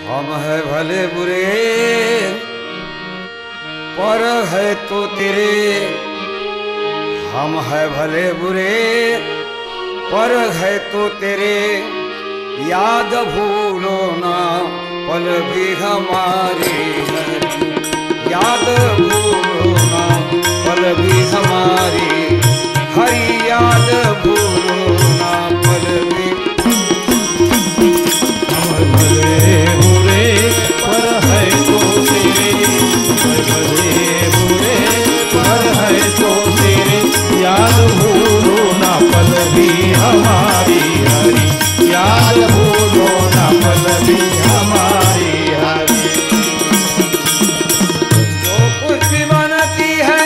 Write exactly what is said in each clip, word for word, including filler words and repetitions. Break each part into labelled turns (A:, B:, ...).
A: हम है भले बुरे पर है तो तेरे, हम है भले बुरे पर है तो तेरे, याद भूलो ना पल भी हमारी, याद भूलो ना पल भी हमारी, हरी याद भूलो ना पल भी।
B: हम भले बुरे पर है तो तेरे, भले बुरे पर है तो तेरे, याद भूलो ना पल भी हमारी, हरी याद भूलो ना पल भी हमारी, हरी।
A: जो कुछ भी बनती है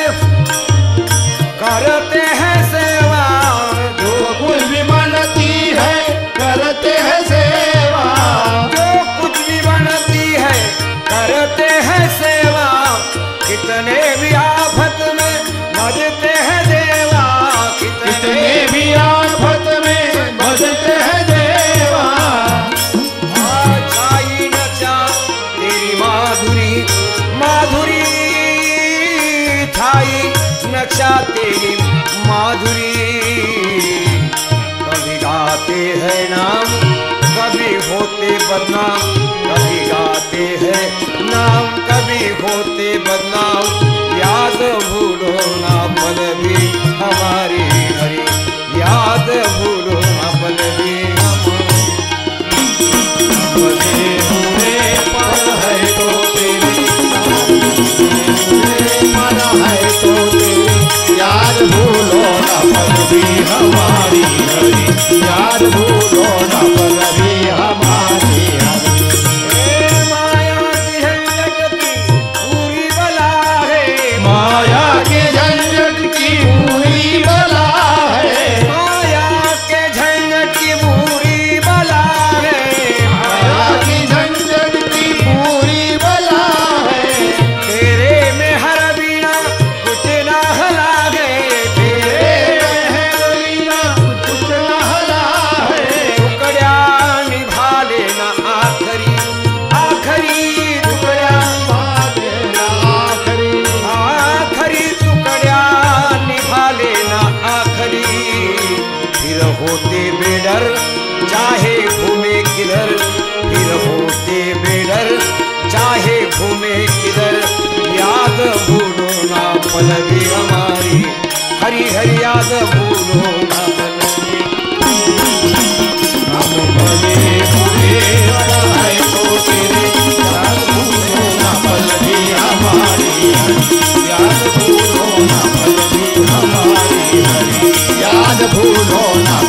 A: करते हैं सेवा,
B: जो कुछ भी बनती है करते हैं सेवा,
A: जो कुछ भी बनती है करते हैं सेवा, कितने भी आफत में भजते हैं देवा,
B: कितने भी आफत में भजते हैं देवा।
A: छाई नचा तेरी माधुरी, माधुरी छाई नचा तेरी माधुरी, कभी गाते हैं नाम कभी होते बदनाम, कभी गाते हैं नाम कभी होते बदनाम, याद भूलो ना पल भी हमारी, हरी याद भूलो ना पल भी हमारी।
B: भले बुरे पर है तो तेरे, पर है तो तेरे, याद भूलो ना पल भी हमारी, हरी याद भूलो ना पल भी हमारी, हरी।
A: ए माया की झंझट की पूरी बला है,
B: माया के झंझट की पूरी बला है,
A: माया के झंझट की पूरी बला है,
B: माया की झंझट की पूरी बला है,
A: तेरे में हर बीना कुछ ना हला है, तेरे
B: तेरे लीला कुछ न हला है,
A: टुकड़ा निभा लेना आखरी, आखरी टुकड़ा,
B: बातें आखरी,
A: आखरी टुकड़ा निभा लेना आखरी, फिर होते बेडर चाहे घूमे किधर, फिर होते बेडर चाहे घूमे किधर, याद भूलो ना पल भी हमारी, हरी हरी याद भूलो ना पल भी।
B: हम भले बुरे पर है तो तेरे, याद भूलो ना पल भी हमारी, याद भूलो ना पल भी हमारी, हरी याद भूलो ना